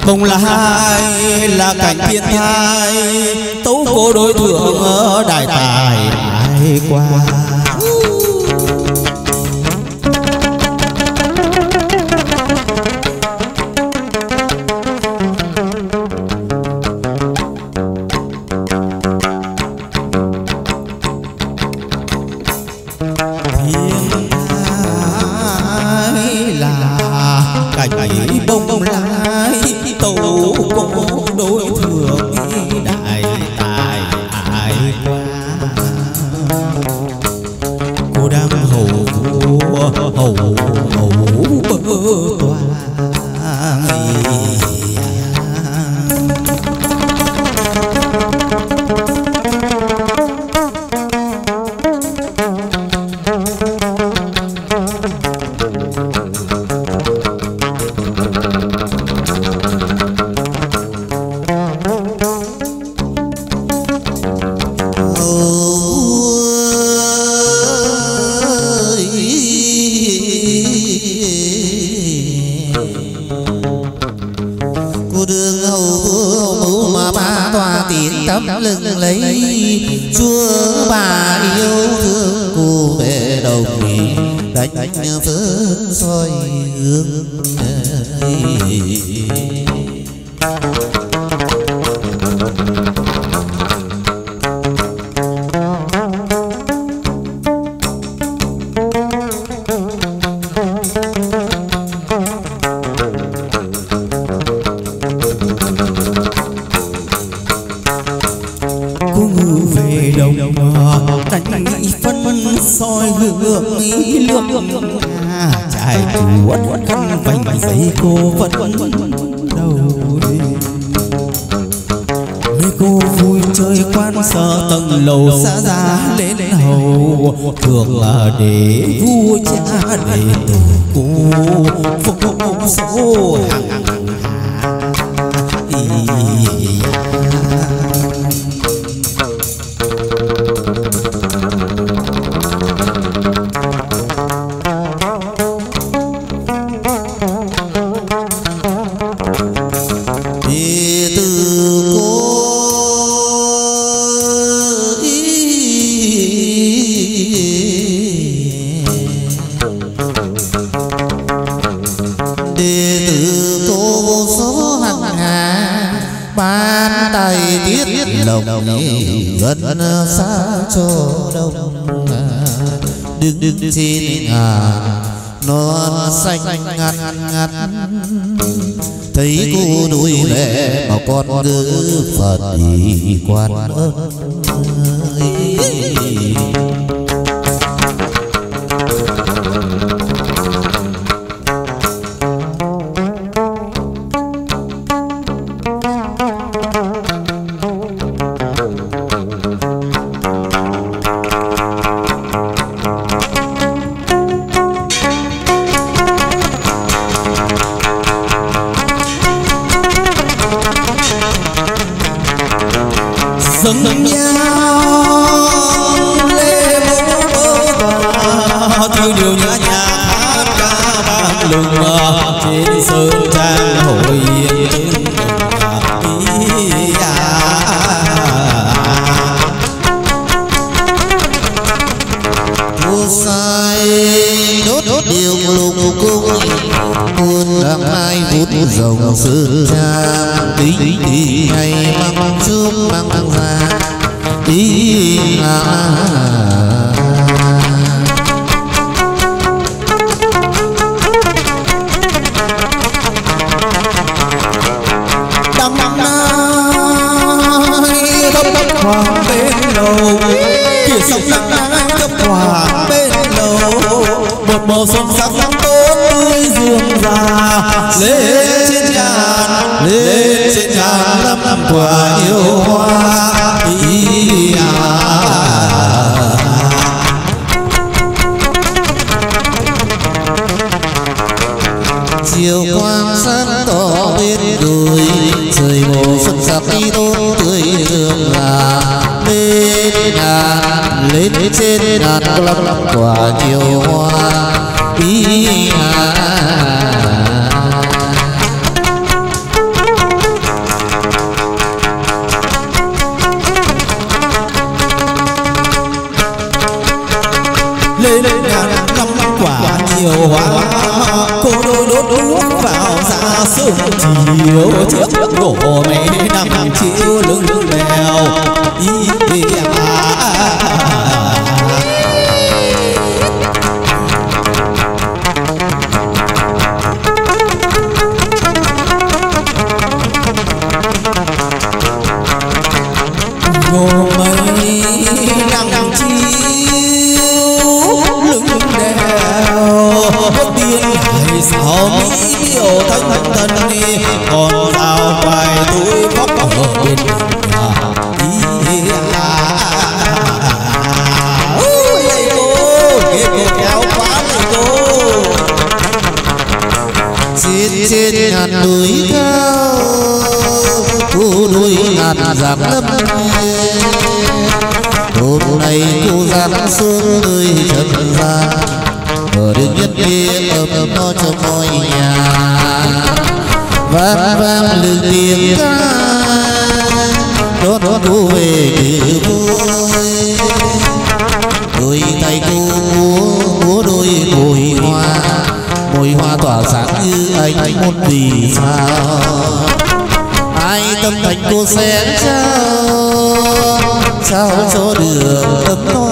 Bông lai là cảnh thiên thai, tấu cô đối thượng ở đại tài ai qua. Bông lai tấu cô đối thượng đại tài ai qua. Cô đang hầu vua hầu bơ toan. Lưng lấy chúa bà yêu thương cô về đồng đánh phớt soi hương. Soi hương nước trai chúa căn vành giấy cô vẫn đầu. Mấy cô vui chơi quan sở tầng lầu xa giá lên hầu, thường là để vua cha để từ cô phục số hàng. Gần xa cho đông đừng xin non xanh ngắt ngắt. Thấy cô đôi mẹ mà con ngữ Phật thì quan ơn. Dâng nhau lê bố thư điều nhã nhạc hát ca vang lừng trên sơn trang hội yên. Cô sai đốt điều lục cung muôn tháng hai vút rồng sơn trang tính đi ngày măng chung măng ra đi đăng nai đốc hoàng bên lầu kìa sông đăng nai đốc hoàng bên lầu. Một màu xuân sắc tốt tươi dương già lên trên tràn lâm quả yêu hoa. chiều quang sáng tỏ bên đồi trời mùa xuân sắc đi tốt tươi hương là lên trên đàn lâm quả nhiều hoa. sương chiều chiếc cổ mẹ đang chiếu lưng đèo ngô mây đang chiếu lưng đèo tiên hải sao mỹ miều thanh tân đi còn sao vài túi khóc ở bên nhà lấy cô cái cô kéo quá lấy cô trên ngàn núi cao cô núi ngàn dặm lâm hôm nay cô giáng xuống nơi trần gian ở đường nhất kia ấm no cho mọi nhà vang vang lưng tiếng ca đón cô về từ vui đôi tay cô múa đôi mùi hoa tỏa sáng như ánh một vì sao ai tâm thành cô sẽ trao cho đường ấm no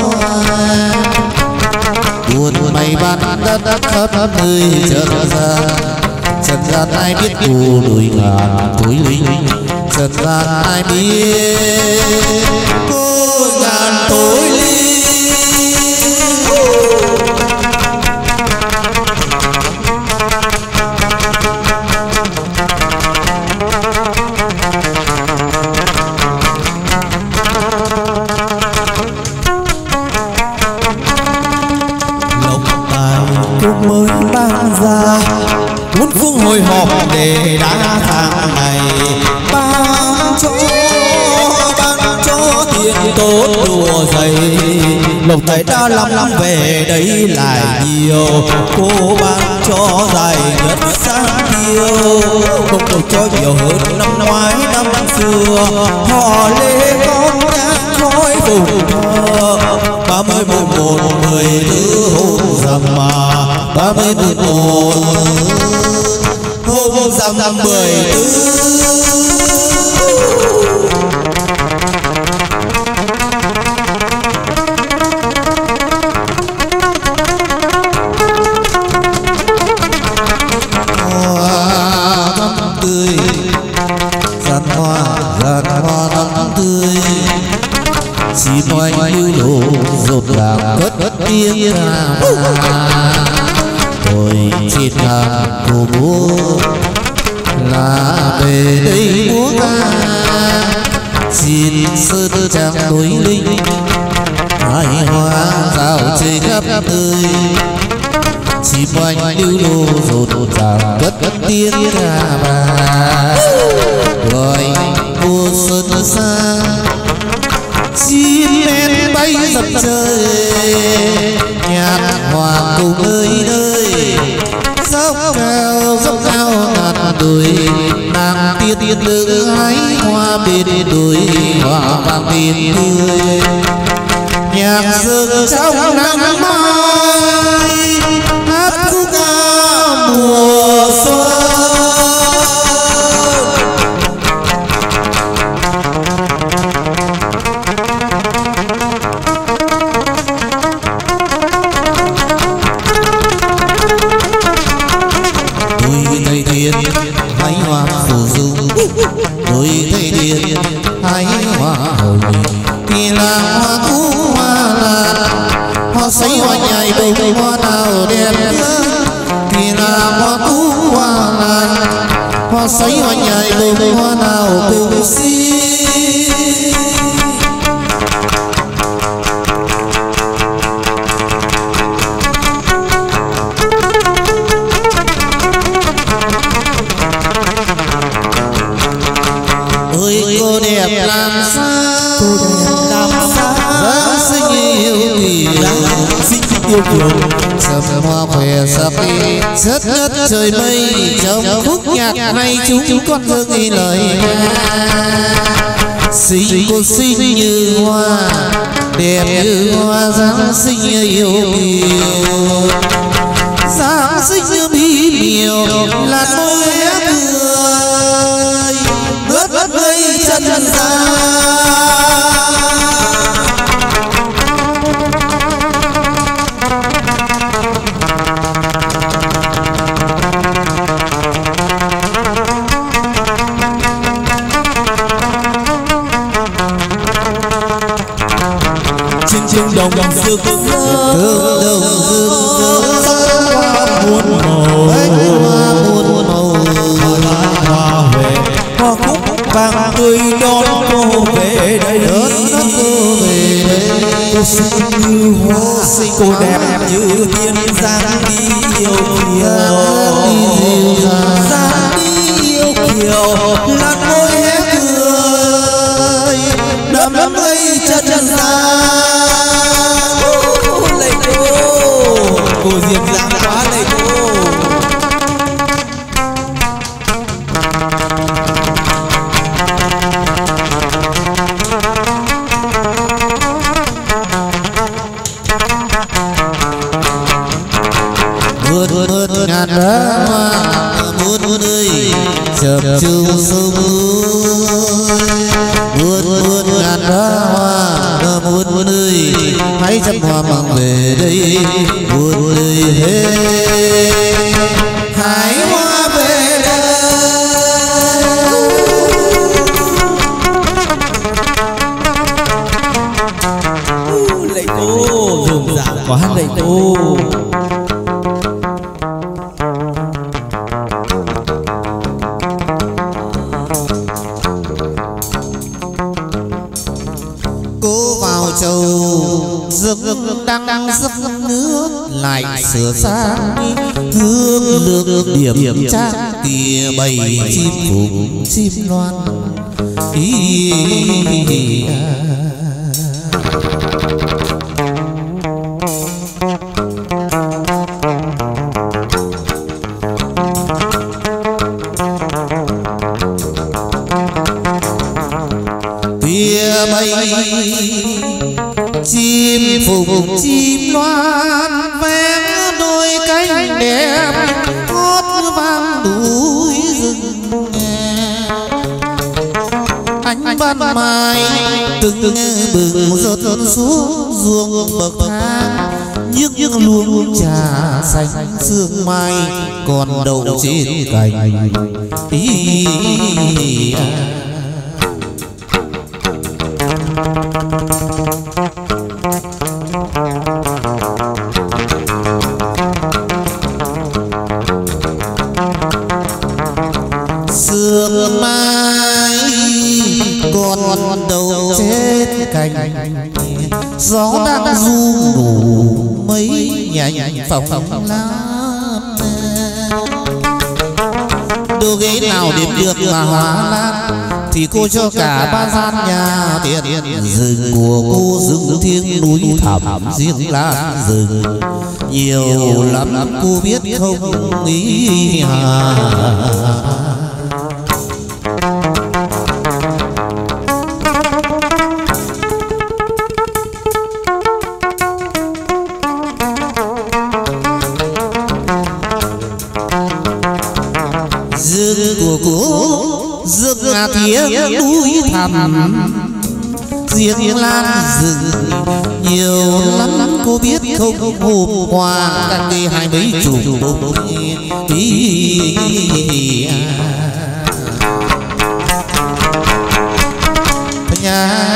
buồn mây ban đất khắp nơi trần gian ai biết cô đôi ngàn tối linh trần gian ai biết cô ngàn tối linh. mới ban ra muốn phương hồi họp để đã tháng ngày ban cho tiền tốt đùa dày lộc tài đã lắm về đấy lại nhiều cô ban cho dài nhất sáng tiêu không được cho nhiều hơn năm ngoái năm xưa họ lê con nhang khói vùng thơ 30/11/14 hôm rằm mà 30/11 hôm rằm năm 14 chim oanh lưu lộ rộn ràng cất tiếng tôi trên hàng cô múa là về đây múa ca xin sơn trang núi linh hai hoa rào chơi khắp nơi chim oanh lưu lộ rộn ràng cất tiếng gọi mùa xuân xa chim én bay dập trời nhạc hòa cùng nơi nơi dốc cao ngàn đồi nàng tiên nữ hái hoa bên đồi hoa vàng bên tươi nhạc rừng trong nắng mai hát khúc ca mùa xuân. Hái hoa phù dung đôi thấy điên hái hoa hồng thì là hoa cũ hoa là hoa sấy hoa nhài bông hoa nào đẹp thì là hoa cũ hoa là hoa sấy hoa nhài bông hoa nào cùng xin. Cô đẹp làm sao dáng xinh yêu kiều sầm hoa khỏe sập rất đất trời mây trong khúc nhạc này chúng con dâng lời xinh cô xinh như hoa đẹp như hoa dáng xinh như yêu kiều dáng xinh như bí miều là môi rực rỡ muôn màu hoa về hoa cúc vàng tươi đón cô về đây cô xinh như hoa cô đẹp như tiên giang đi yêu kiều giang đi yêu kiều làn môi hé cười đậm đậm mây chân chân lạy cô diệp dàng quá lạy cô. muôn ngàn hoa muôn ơi chập chiều sông muôn ngàn hoa muôn ơi hãy trăm hoa mang về đây muôn ơi hãy hoa về đây lạy cô rộn ràng quá lạy cô. đang dốc nước lại sửa sang hương lược điểm trang kia bầy chim phụng chim loan tia bầy chim phụng chim loan vén đôi cánh đẹp hót vang núi rừng ánh ban mai từng bừng rớt xuống ruộng bậc thang nhức luống trà xanh sương mai còn đậu trên cành sương mai còn đầu trên cành gió đang du ngủ mấy nhành phòng lan đồ ghế nào đếm được mà hóa lan thì cô cho cả ba gian nhà tiền rừng của cô rừng thiêng núi thẳm riêng lan rừng nhiều lắm cô biết không ý rừng của cô rừng thiêng núi thẳm riêng lan rừng nhiều lắm cô biết không hôm qua cách đây 20 chục nhà